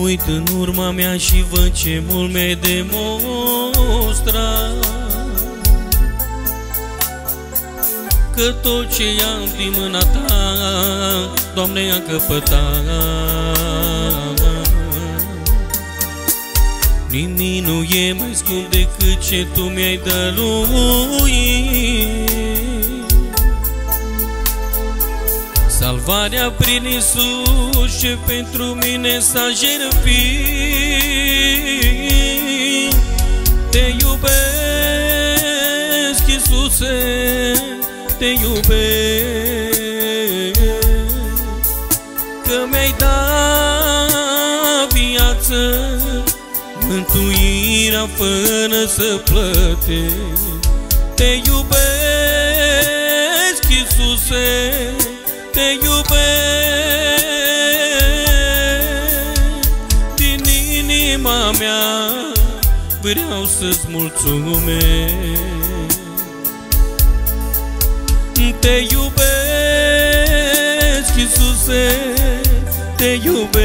uit în urma mea și văd ce mult mi-ai demonstrat, că tot ce am din mâna Ta, Doamne, am căpătat. Nimic nu e mai scump decât ce Tu mi-ai dăruit. Salvarea prin Iisus ce pentru mine s-a jertfit. Te iubesc, Iisuse, te iubesc, că mi-ai dat viață, mântuirea fără să plătești. Te iubesc, Iisuse, te iubesc, din inima mea vreau să-ți mulțumesc. Te iubesc, Iisuse, te iubesc,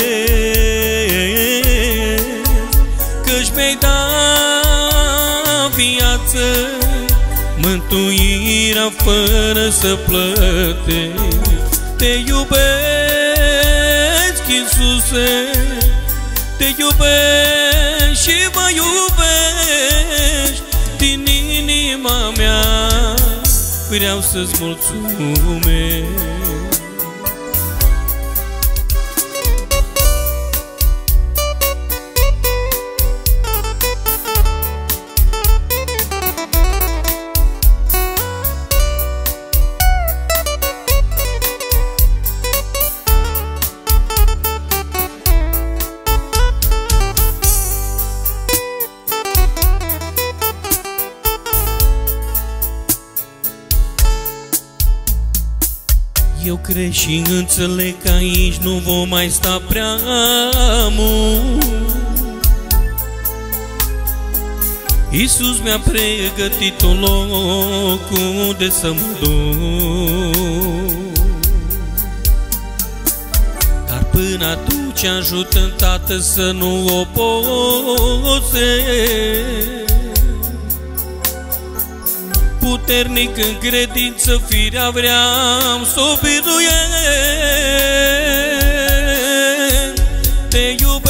că-și mi-ai dat viață, mântuirea fără să plătești. Te iubesc, Iisuse, te iubesc și mă iubești, din inima mea vreau să-ți mulțumesc. Eu cred și înțeleg că aici nu vom mai sta prea mult. Iisus mi-a pregătit un loc unde să mă duc, dar până atunci ajută-mi, Tată, să nu oposesc. Puternic în credință, firea vreau să o biruiesc. Te iubesc,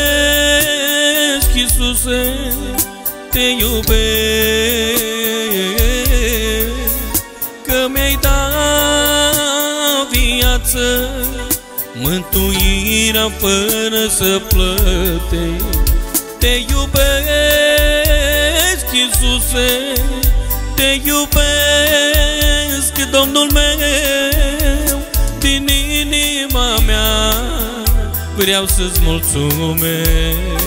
Iisuse, te iubesc, că mi-ai dat viață, mântuirea fără să plătești. Te iubesc, Iisuse, te iubesc, Domnul meu, din inima mea vreau să-ți mulțumesc.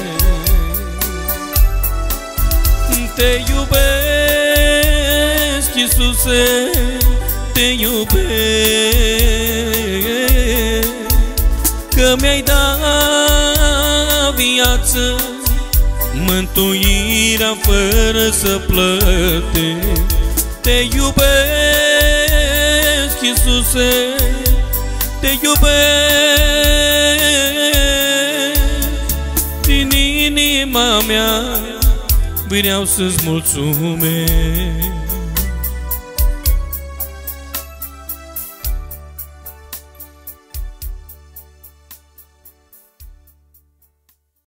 Te iubesc, Iisuse, te iubesc, că mi-ai dat viață, mântuirea fără să plătești. Te iubesc, Iisuse, te iubesc, din inima mea vreau să-ți mulțumesc.